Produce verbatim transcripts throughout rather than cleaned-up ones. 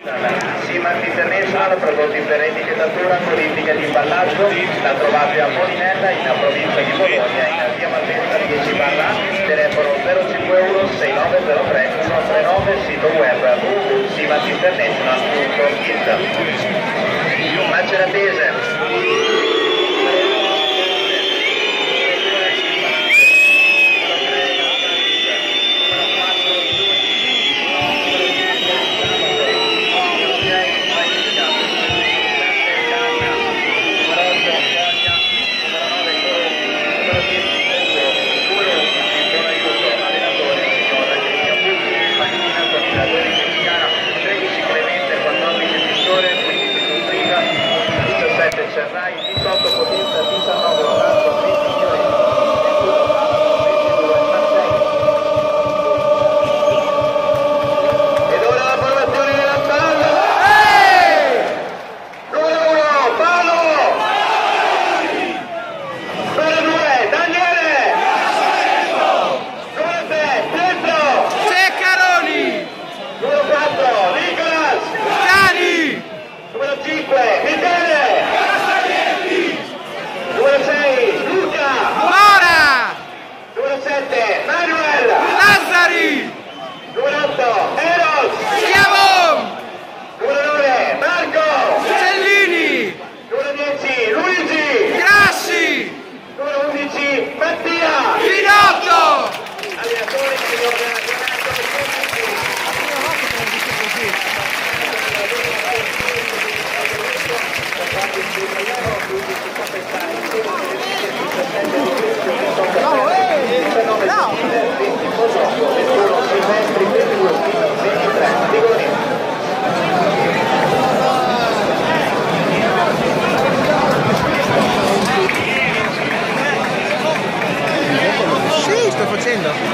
Siemens International, prodotti per etichettatura, codifica di imballaggio, la trovate a Molinella in provincia di Bologna, in via Malpensa dieci barra, telefono zero cinque uno sei nove zero tre uno tre nove, sito web w w w punto siemens international punto it. Maceratese. Cerrai, diciotto potenza, diciannove oranzo, venti milioni, ed ora la formazione della palla. Numero uno, Paolo. Numero due, Daniele. Numero tre, Pietro. Ceccaroni. Numero quattro, Nicolas. Dani. Numero cinque, Michele. Numero sei, Luca! Mora! Numero sette, Manuel! Lazzari! Numero otto, Eros! Schiavon! Numero nove, Marco! Cellini! Numero dieci, Luigi! Grassi! Numero undici, Mattia! Pinotto! Allenatori che vi ho appena Sì, sto facendo.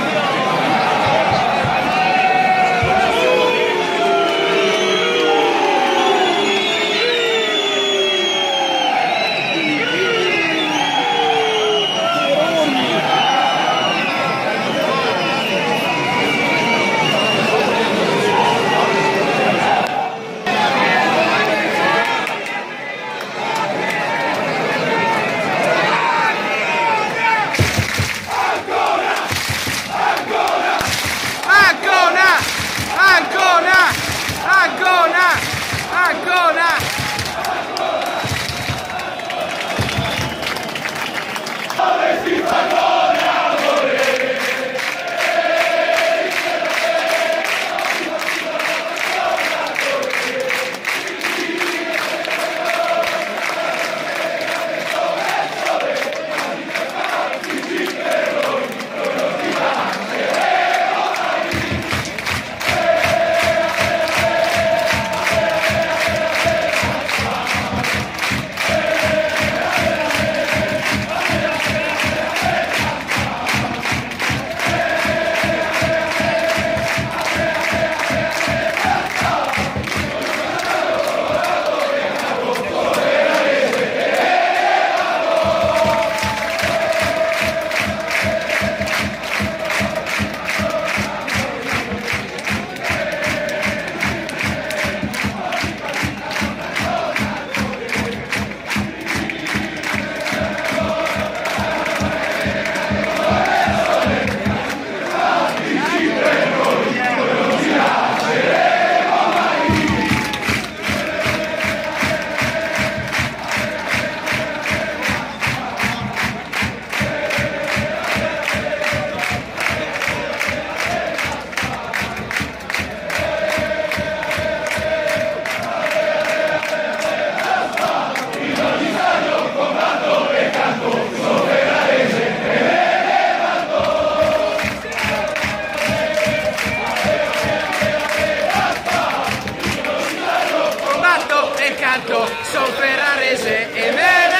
Ancona! Ancona! Son Ferrarese e me